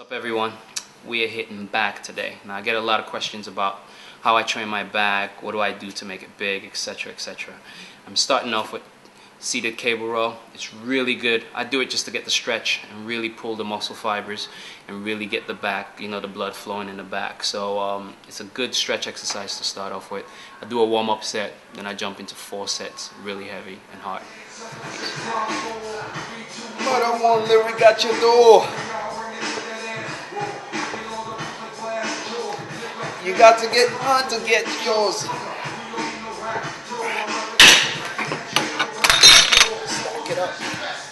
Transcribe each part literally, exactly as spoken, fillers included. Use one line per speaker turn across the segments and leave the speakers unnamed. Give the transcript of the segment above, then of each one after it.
What's up everyone? We are hitting back today. Now I get a lot of questions about how I train my back, what do I do to make it big, etc, et cetera. I'm starting off with seated cable row. It's really good. I do it just to get the stretch and really pull the muscle fibers and really get the back, you know, the blood flowing in the back. So um, it's a good stretch exercise to start off with. I do a warm-up set, then I jump into four sets, really heavy and hard.
But I want lyric at your door. You got to get on to get yours. Stack it up.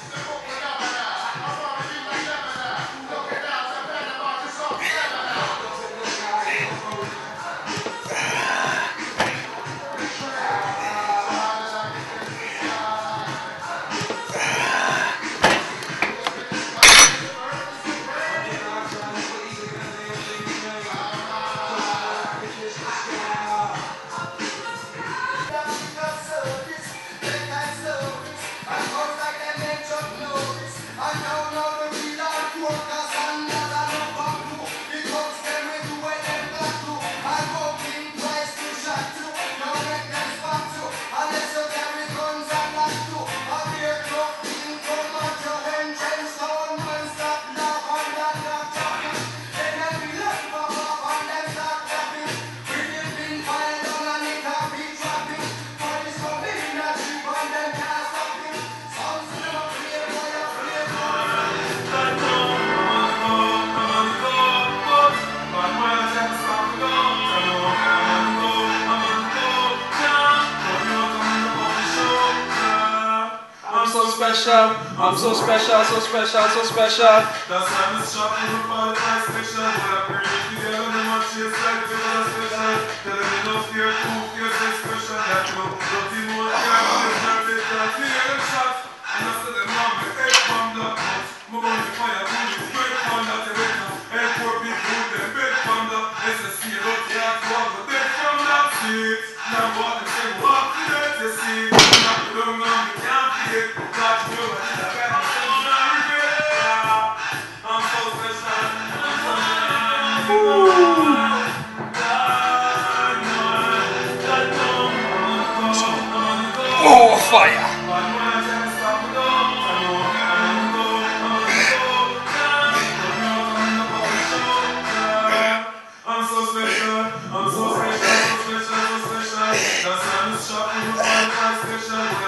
Special, I'm so special, so special, so special. That's why I'm shopping for the special. I'm really the much is like the special. Tell me no fear, two fear, so special. That you don't even want to have this, that fear and shot. And I said, mom, my head from that house. Move on the fire, move the break from that event. And poor people, they bed from that. S S C, but they have to have the bed from that seat. Now what they say, what did they see? Now you don't know, you can't forget.
Oh, fire!
I'm so special, I'm so special, so special, so special. That's why I'm shopping for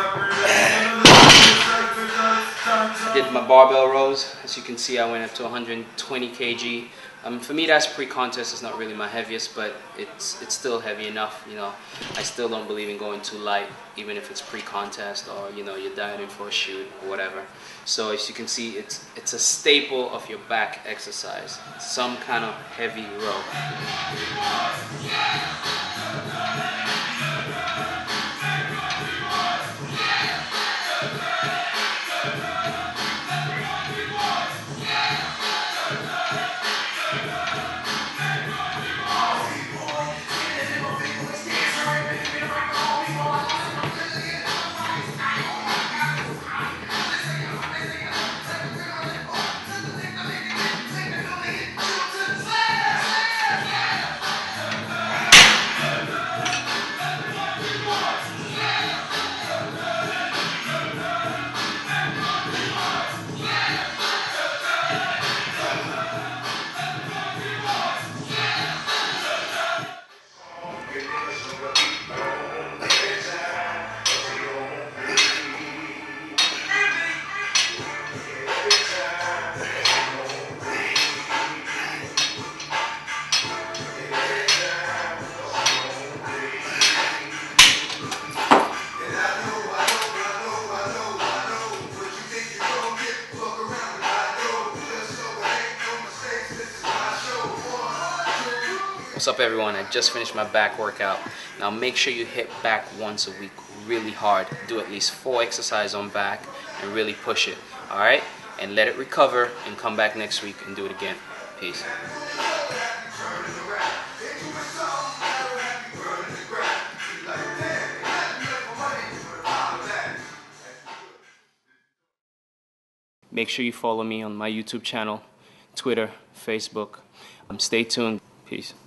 I did my barbell rows. As you can see, I went up to one hundred twenty kilograms. Um, for me, that's pre-contest. It's not really my heaviest, but it's it's still heavy enough. You know, I still don't believe in going too light, even if it's pre-contest or you know you're dieting for a shoot or whatever. So as you can see, it's it's a staple of your back exercise. Some kind of heavy row. What's up everyone? I just finished my back workout. Now make sure you hit back once a week really hard. Do at least four exercises on back and really push it. Alright? And let it recover and come back next week and do it again. Peace. Make sure you follow me on my YouTube channel. Twitter, Facebook. Um, stay tuned. Peace.